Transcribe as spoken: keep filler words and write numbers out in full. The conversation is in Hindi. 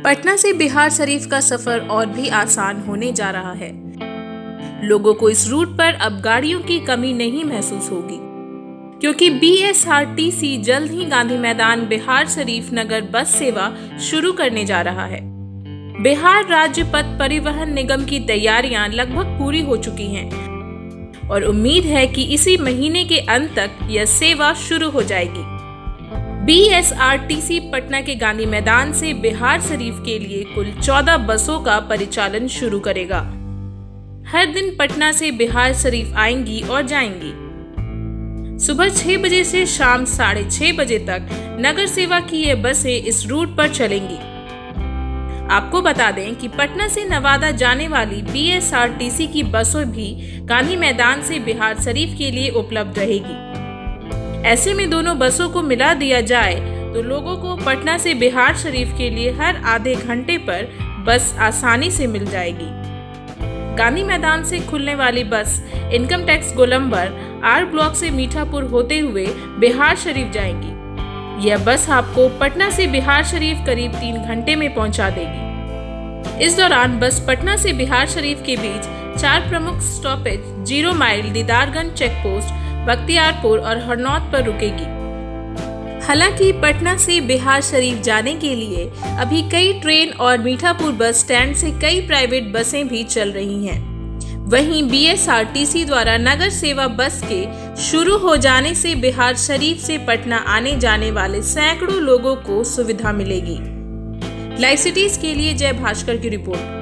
पटना से बिहार शरीफ का सफर और भी आसान होने जा रहा है। लोगों को इस रूट पर अब गाड़ियों की कमी नहीं महसूस होगी, क्योंकि B S R T C जल्द ही गांधी मैदान बिहार शरीफ नगर बस सेवा शुरू करने जा रहा है। बिहार राज्य पथ परिवहन निगम की तैयारियां लगभग पूरी हो चुकी हैं और उम्मीद है कि इसी महीने के अंत तक यह सेवा शुरू हो जाएगी। B S R T C Patna के गांधी मैदान से बिहार शरीफ के लिए कुल चौदह बसों का परिचालन शुरू करेगा। हर दिन पटना से बिहार शरीफ आएंगी और जाएंगी। सुबह छह बजे से शाम साढ़े छह बजे तक नगर सेवा की ये बसें इस रूट पर चलेंगी। आपको बता दें कि पटना से नवादा जाने वाली B S R T C की बसों भी गांधी मैदान से बिहार शरीफ के लिए उपलब्ध रहेगी। ऐसे में दोनों बसों को मिला दिया जाए तो लोगों को पटना से बिहार शरीफ के लिए हर आधे घंटे पर बस आसानी से मिल जाएगी। गांधी मैदान से खुलने वाली bus income tax Golambar R block से मीठापुर होते हुए बिहार शरीफ जाएंगी। यह बस आपको पटना से बिहार शरीफ करीब तीन घंटे में पहुंचा देगी। इस दौरान बस पटना से बिहार शरीफ के बीच चार प्रमुख stoppage zero mile, Didarganj check post, Bakhtiyarpur और हरनौत पर रुकेगी। हालांकि पटना से बिहार शरीफ जाने के लिए अभी कई ट्रेन और मीठापुर बस स्टैंड से कई प्राइवेट बसें भी चल रही हैं। वहीं B S R T C द्वारा नगर सेवा बस के शुरू हो जाने से बिहार शरीफ से पटना आने जाने वाले सैकड़ों लोगों को सुविधा मिलेगी। लाइव सिटीज के लिए जय भास्कर की रिपोर्ट।